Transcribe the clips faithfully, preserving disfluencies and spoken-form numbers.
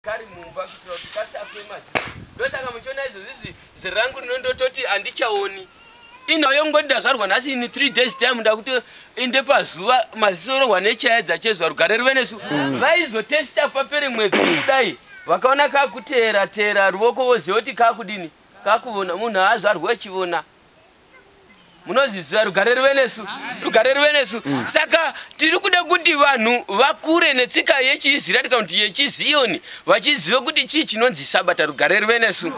Kari mumba kutoka kukasafe mazi. Ndotaka muchona izvo zizvi zirangu rinondototi andichaoni. Ino yongoda zvarwa nhasi in three days time ndakuti inde pazuva masoro wanechaya dzachezwa rugare rwenesu. Vaizotesta papere mwedzi kudai. Vakaona kakutera tera ruoko voziva kuti kakudini kakuvona munhu haazvarwa chivona. Munozviziva rugare rwenesu rugare rwenesu saka tiri kuda kuti vanhu vakure netsika yechiIsraeri kana kuti yechiZioni vachiziva kuti chii chinonzi sabata rugare rwenesu.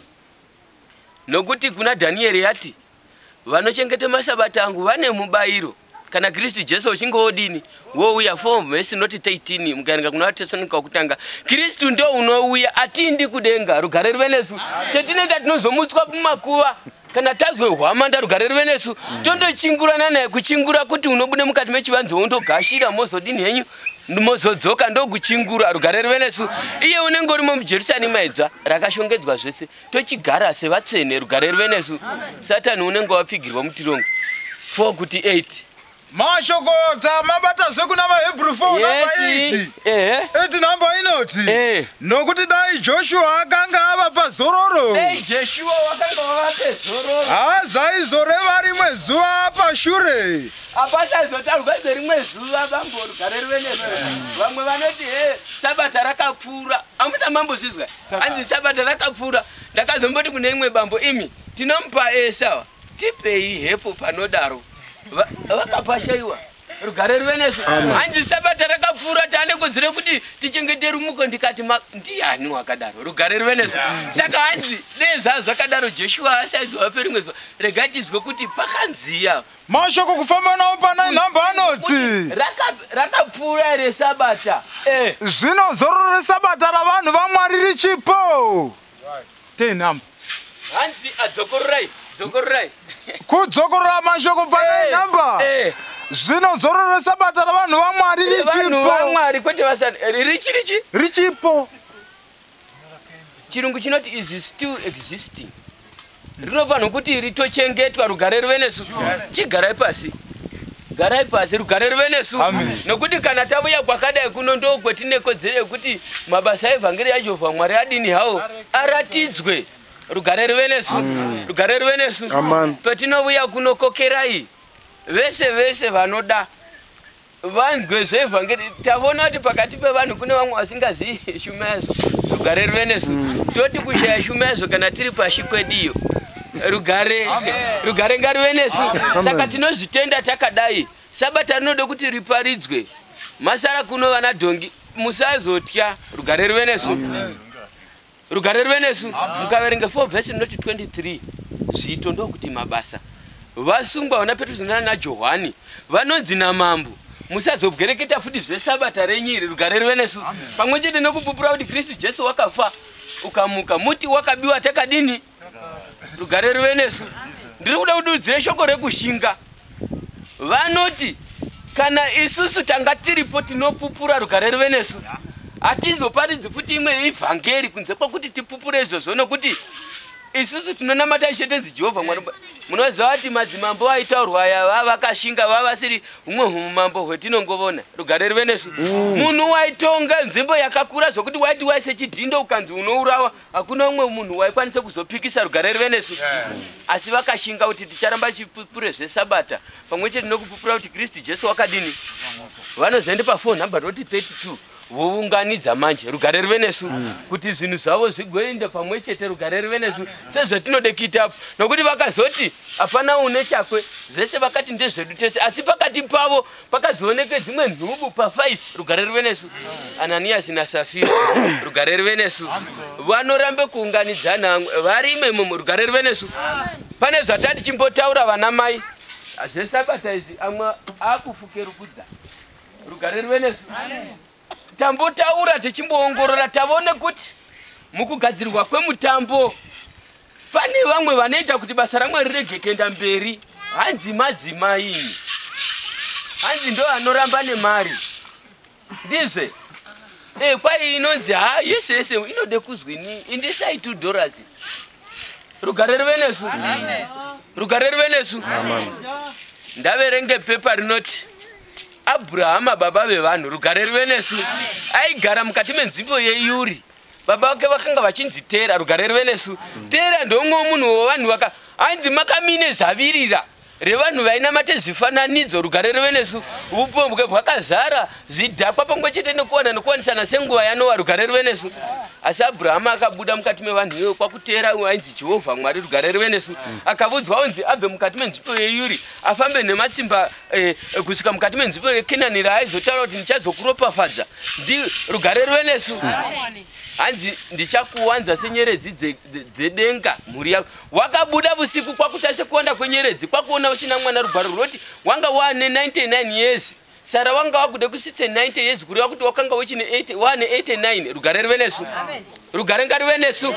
Nokuti kuna Danieri yati vanochengeta masabata angu vane mubayiro kana Kristu Jesu uchinge wodini wouya four verse not thirteen mukaenda kuna Tesalonika kutanga Kristu ndo unouya atindi kudenga rugare rwenesu tetinoita tinozomutswa mumakuva kana tazwe hwamanda rugare rwenesu tondochingurana naye kuchingura kuti unobude mukati mechivanze wondogashira mozodini henyu mozodzoka ndokuchingura rugare rwenesu iye unenge uri muJerusarema idzva rakashongedzwa zvese tochigara sevatsvene rugare rwenesu Satani unenge wapfigirwa mutirongo four kuti eight mashokota mabata zvekuna vaHebrew four number eight eh eight number inoti eh nokuti dai Joshua akanga ava pazororo dai Joshua wakanga wava pazororo hazaizoreva rimwe zuva pashure apasazotarwa rimwe zuva bambo rugare rwenesu vamwe vanoti he sabata rakapfuura amusa mambo zvizwa anzi sabata rakapfuura ndakazomboti kune imwe bambo imi tinomupa esawa tipei hepo panodaro vakapashaiwa rugare rwenesu hanzi sabata rakapfuura tane kudzire kuti tichengete rumuko ndikati ndiani wakadaro rugare rwenesu saka hanzi dezva zvakadaro Joshua asaizova perimwe zuva regai tizwe kuti pakanziya mashoko kufamba nawo pana nhamba anoti rakapfuura here sabata zvino zororo resabata ravanhu vaMwari richipo ten nhamba hanzi adzokororai dzokororai kudzokorora mashoko pana nhamba zvino zororo resabata ravanhu vaMwari richipo vaMwari kwete vasati richi richi richipo chirungu chinoti is still existing rinofanirwa kuti ritochengetwa rugare rwenesu chigarai pasi garai pasi rugare rwenesu nokuti kana tabuya kwakadai kuno ndo kwetinekodzero yekuti mabasa evhangeri yaJehovha Mwari adini hawo aratidzwe rugare rwenesu rugare rwenesu petinobuya kunokokerai vese vese vanoda vanzwe zvevhangeri tavona kuti pakati pevanhu kune vamwe vasingazivi shumezo rugare rwenesu toti kushaya shumezo kana tiri pashi kwediyo rugare rugare ngariwenesu saka tinozvitenda takadai sabata rinoda kuti riparidzwe masara kuno vana dhongi musazotya rugare rwenesu rugare rwenesu mukaverenga four verse not twenty-three zvito ndokuti mabasa vasungwa vana Petro naJohani vanonzi namambo musazobwereketa futi zvesabata renyiri rugare rwenesu pamwe chete nokupupura kuti Kristu Jesu wakafa ukamuka muti wakabiwa takadini rugare rwenesu ndiri kuda kududzira shoko rekushinga vanoti kana isusu tanga tiripo tinopupura rugare rwenesu hatizoparidzi futi imwe evhangeri kunze kwekuti tipupure izvozvo nokuti isusu tinonamata shetenzi Jehovha Mwari munoziva kuti madzimambo aitaurwa aya vava vakashinga vava vasiri humwe humambo hwetinongovona rugare rwenesu munhu waitonga nzvimbo yakakura zvokuti waiti waise chidhindo ukanzi unourawa hakuna umwe munhu waikwanisa kuzopikisa rugare rwenesu asi vakashinga kuti ticharamba chipupure zvesabata pamwe chete nokupupura kuti Kristu Jesu wakadini vanozoende pa four number thirty-two vounganidza manje rugare rwenesu kuti zvinhu zvavo zvigoenda pamwe chete rugare rwenesu sezvatinode kuitapo nokuti vakazoti hapana une chakwe zvese vakati ndezvedu tese asi pakati pavo pakazooneke dzimwe nhubu pa five rugare rwenesu Ananias naSafira rugare rwenesu vanorambe kuunganidzana vari imwe murugare rwenesu pane zvatati chimbotaura vana mai zvesabata izvi amwe akufukerukudza rugare rwenesu tambotaura tichimboongorora tavone kuti mukugadzirwa kwemutambo pane vamwe vanoita kuti basa ramwe rirege kuenda mberi hanzi madzimai hanzi ndo anoramba nemari ndizve eh kwai inonzi ha yese yese inode kuzwini indisai two dollars rugare rwenesu rugare rwenesu ndaverenge pepa rinoti Abrahama baba vevanhu rugare rwenesu aigara mukati menzvimbo yeYuri baba vake vakanga vachinzi Tera, rugare ruve nesu. Tera ndomwe munhu wavanhu vaka ainzi makamine zavirira revanhu vainamate zvifananidzo, rugare ruve nesu. Upombwe bwakazara zvidhakwa pamwe chete nekuwana nekuwanisana senguva yanova, rugare ruve nesu. Asi Abrahama akabuda mukati mevanhu ivo kwakutera ainzi Jehovha Mwari, rugare ruve nesu. Akavudzwa unzi abve mukati menzvimbo yeYuri afambe nematsimba eh, kusvika mukati menzvimbo yeKenani raaizotaura kuti ndichazokuropafadza. Ndi rugare ruve nesu. Hanzi ndichakuwanza senyeredzi dzedenga mhuri yako. Wakabuda usiku kwakutarisa kuwanda kwenyeredzi, kwakuona usina mwana, rugwaro runoti wanga wane ninety-nine years. Sara wanga wakude kusitse ninety years kuri wakuti wakanga uchine eighty-nine. Rugare ruve nesu. Rugare ngaruve nesu.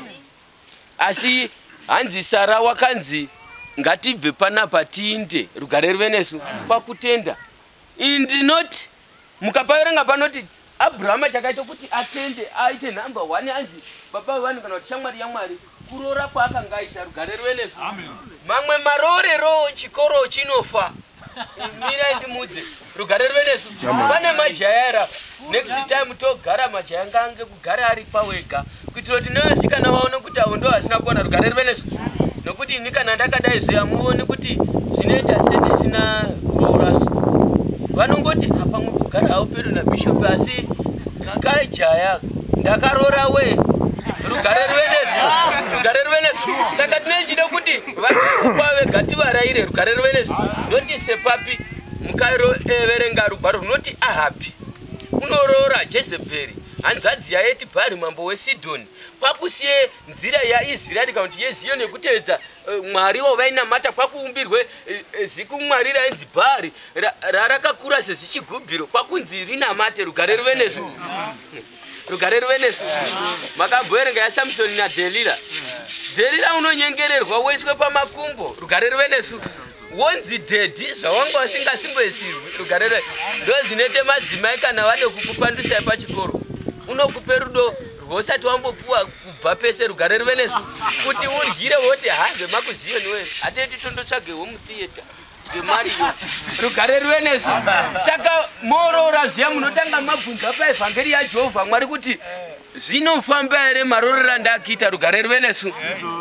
Asi hanzi Sara wakanzi ngatibve panapa tiinde, rugare ruve nesu. Kwakutenda indinoti mukapaverenga panoti Abrahama chakaita kuti atende aite number one, hanzi baba vanhu kana kuti shamwari yaMwari kurora kwaakanga aita, rugare ruve nesu. Mamwe marorero chikoro chinofa. Mira ndimudze, rugare ruve nesu. Pane majaya next time togara majaya ngange kugara ari pawega kuitira kuti nevasikana vaone kuti avo ndo vasina kuona, rugare ruve nesu. Nokuti ini kana ndakadai zveyamuone kuti zvinoita sendisina kuroora vanongoti hapamwe kugara havo pedo nabishopu, asi kakajaya ndakarora we, rugare ruve nesu. Rugare ruve nesu. Saka tinechida kuti vavega tivaraire, rugare ruve nesu. Ndoti sepapi mukaverenga rugwaro runoti Ahabi unoroora Jezebheri hanzvadzi yaEtibhari mambo weSidhoni kwakusiye nzira yaIsraeri kana kuti yeziyo nekutevedza Mwari wavainamata, kwakuumbirwe ziku Mwari rainzi Bhaari rarakakura sezichigubhiro kwakunzi rinamate, rugare ruve nesu. Rugare ruve nesu. Makamboerenga yaSamsoni naDhelila. Dhelila unonyengererwa woiswe pamakumbo, rugare ruve nesu. Wonzi dedi zvawanga wasingasimboisirwi, rugare ruve. Ndo zvinete madzimai kana vade kukupandusai pachikoro unokupe rudo rwosati wambopuwa kubva pese, rugare ruve nesu. Kuti uryire woti hanze makuziyeni we ateti tondotsvagewo mutiyeta ngemariyo, rugare ruve nesu. Saka moroora zviya munotanga mabvunza paevhangeri yaJehovha Mwari kuti zvinofamba here marorero andakiita, rugare ruve nesu.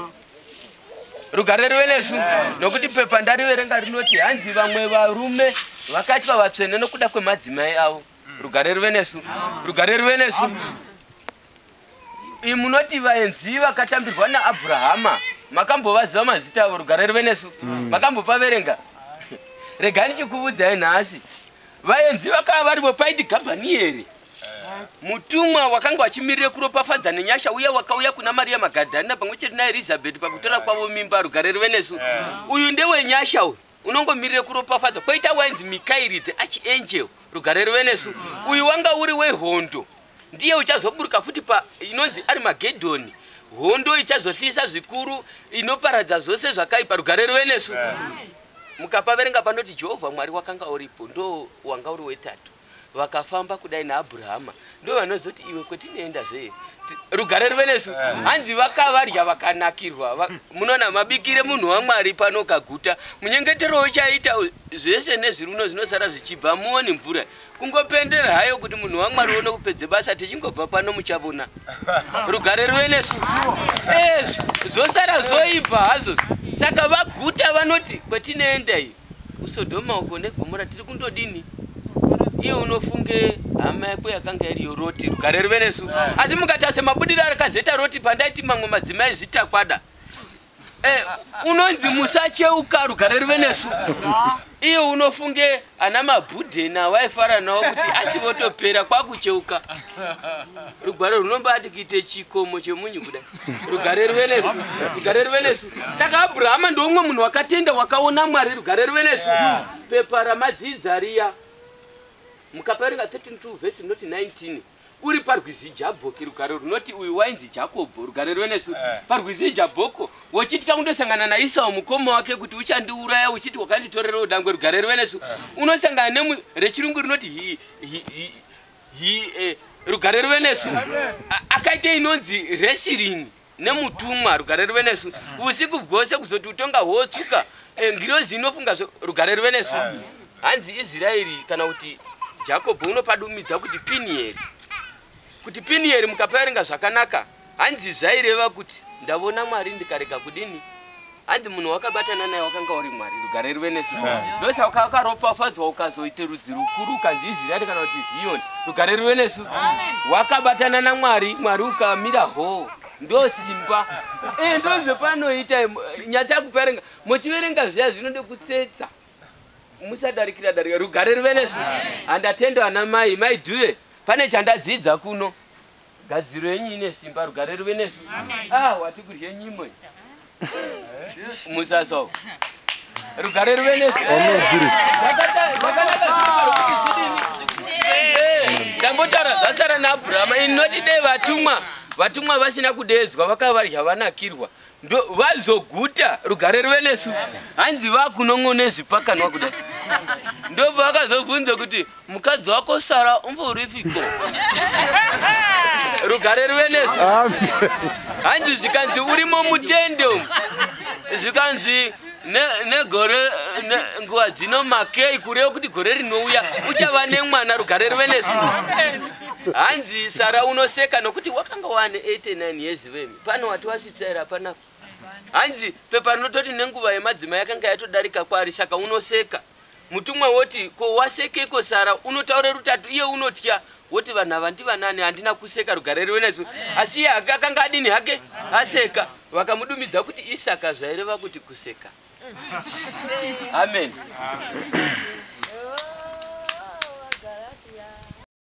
Rugare ruve nesu. Nokuti pepa ndariverenga rinoti hanzi vamwe varume vakatya vatsvene nokuda kwemadzimai avo, rugare ruve nesu. Rugare ruve nesu. Imunoti vaenzi vakatambirwa naAbrahama makambovaziva mazita avo, rugare ruve nesu. Makambopaverenga. Regani chikuvudzai nhasi, vaenzi vakava varipo paiti Gabhanieri mutumwa wakanga wachimirire kuropafadza nenyasha uye wakauya kuna Maria Magadharena pamwe chete naElizabeth pakutora kwavo mimba, rugare ruve nesu. Uyu ndewenyasha uyu unongomirire kuropafadza. Koita wainzi Mikaeri the archangel, rugare ruve nesu. Uyu wanga uri wehondo, ndiye uchazoburuka futi pa inonzi Armageddon, hondo ichazohlisa zvikuru inoparadza zvose zvakaipa, rugare ruve nesu. Mukapaverenga panoti Jehovha Mwari wakanga uripo, ndo wanga uri wetatu. Vakafamba kudai naAbrahama, ndo vanozoti iwe kwetinoenda zve, rugare ruve nesu. Hanzi vakavarya vakanakirwa. Munoona mabikire munhu waMwari pano kaguta, munyengetero uchaita zvese nezviruno zvinosara zvichibva muoni mvura, kungopendera hayo kuti munhu waMwari uone kupedze basa, tichingobva pano muchavona, rugare ruve nesu. Eh, zvosara zvoibva hazvo. Saka vaguta vanoti kwetinoenda iyi uSodhoma uko neGomora tiri kundodini, iye unofunge hama yako yakanga iriyo Roti, rugare ruve nesu. Asi mukatase mabudiro akazeta Roti pandaiti mamwe madzimai zvitakwada, eh, unonzi musacheuka, rugare ruve nesu. Iye unofunge ana mabhudhena waifara nawo kuti asivotopera kwakucheuka, rugwaro runombati kuite chikomo chemunyu kudai, rugare ruve nesu. Rugare ruve nesu. Saka Abrahama ndomwe munhu wakatenda wakaona Mwari, rugare ruve nesu. Pepa ramadzidza riya mukapaverenga thirty-two verse not nineteen, uri parwizi Jabhoki, rugare runoti uyu wainzi Jakobho, rugare ruve nesu. Parwizi Jabhoko wochitika kundosangana naEsau mukoma wake kuti uchandiuraya uchiti wakanditorerawo dangwe, rugare ruve nesu. Unosangana nerechirungu rinoti hi hi hi eh, rugare ruve nesu. Akaita inonzi wrestling nemutumwa, rugare ruve nesu. Usiku bwose kuzoti utonga hotsuka ngirozi inofunga, rugare ruve nesu. Hanzi Israeri kana kuti Jacob unopadumidza kuti Pinieri. kuti Pinieri mukapaerenga zvakanaka hanzi zvaireva kuti ndavona Mwari ndikareka kudini. Hanzi munhu wakabatana naye wakanga uri Mwari, rugare ruve nesu. Ndosa wakaropafadzwa ukazoite rudzi rukuru ukanzi Israeri kana kuti Zioni, rugare ruve nesu. Wakabatana naMwari, Mwari ukamira ho, ndo simba. Eh ndozve panoita nyata kupaerenga. Muchiverenga zviya zvinode kutsetsa. Musadarikira darika rugare ruve nesu. Andatenda ana mai, mai Dhuve, pane chandadzidza kuno. Gadziro yenyu ine simba, rugare ruve nesu. Ah, wati kurye nyimo. Musaso rugare ruve nesu. Ndambotara zvasara naAbhurahama inotide vatumwa vatumwa vasina kudedzwa vakavarya vanakirwa ndo vazoguta rugare ruve nesu. Hanzi vakunon'one zvipakanwa kudai ndo vakazobvunza kuti mukadzi wako Sara umborifiko. Rugare ruve nesu. Hanzi zvikanzi urimo mutende umu, zvikanzi negore nguva dzino makei kureva kuti gore rinouya uchava nemwana, rugare ruve nesu. Hanzi Sara unoseka nokuti wakanga wane eighty-nine years vemi, pano wati wasvitsaira panapa. Hanzi pepa rinototi nenguva yemadzimai yakanga yatodarika kwari, saka unoseka. Mutumwa woti ko wasekeko Sara unotaura rutatu, iye unotya woti vanhu ava ndivanani, handina kuseka, rugare ruve nesu. Asi iye akanga adini hake aseka, vakamudumidza kuti Isaka, zvaireva kuti kuseka. Amen.